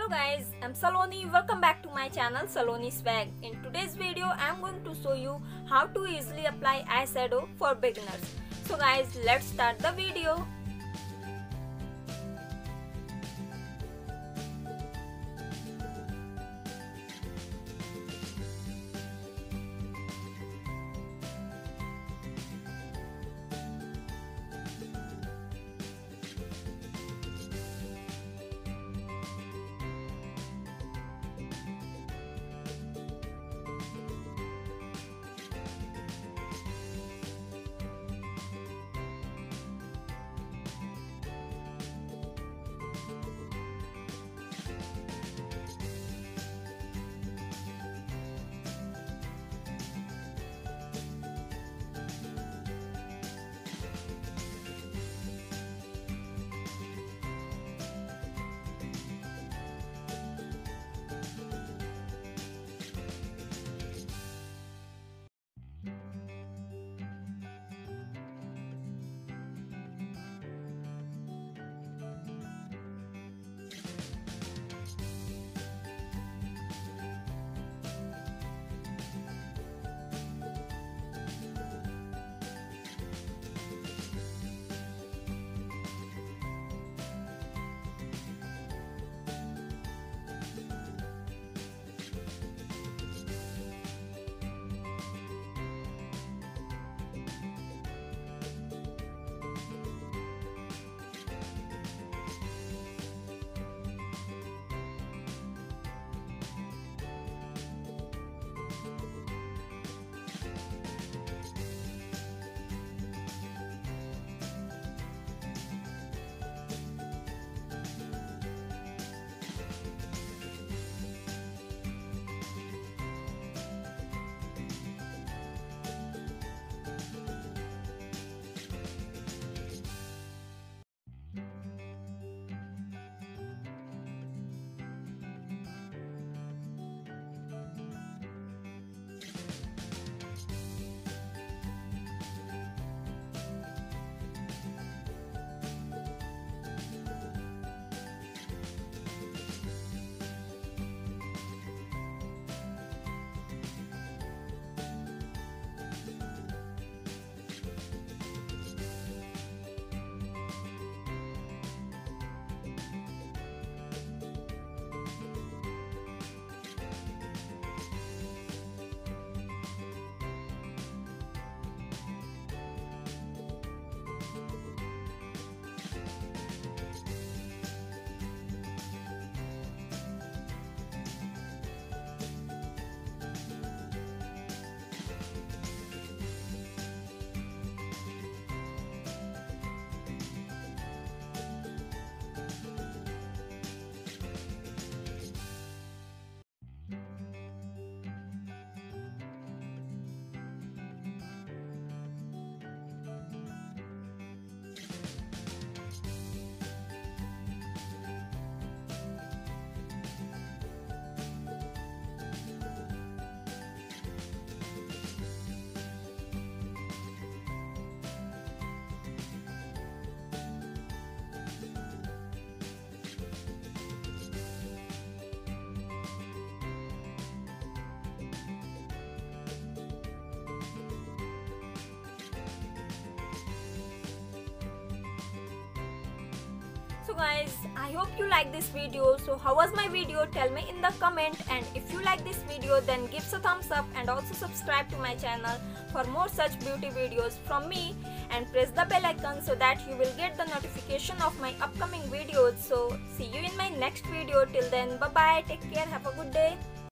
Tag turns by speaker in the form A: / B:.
A: Hello guys, I'm Saloni. Welcome back to my channel Saloni Swag. In today's video, I'm going to show you how to easily apply eyeshadow for beginners. So guys, let's start the video. So guys, I hope you like this video. So how was my video? Tell me in the comment, and if you like this video then give a thumbs up and also subscribe to my channel for more such beauty videos from me, and press the bell icon so that you will get the notification of my upcoming videos. So see you in my next video. Till then, bye bye, take care, have a good day.